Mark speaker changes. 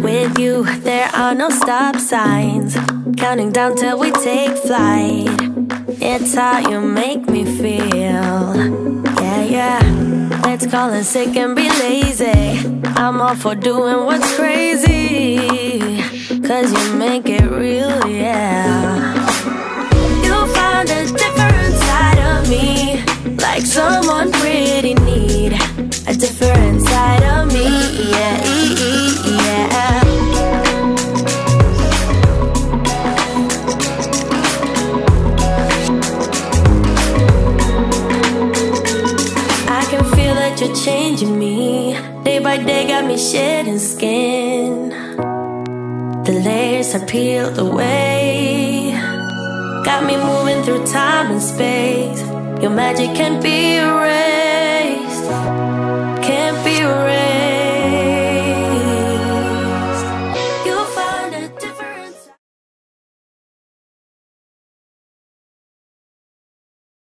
Speaker 1: With you, there are no stop signs. Counting down till we take flight. It's how you make me feel. Yeah, yeah. Let's call it sick and be lazy. I'm all for doing what's crazy, 'cause you make it real, yeah. You found a different side of me, like someone pretty neat. A different side of me, yeah, yeah. I can feel that you're changing me. Day by day got me shedding skin. The layers are peeled away. Got me moving through time and space. Your magic can't be erased.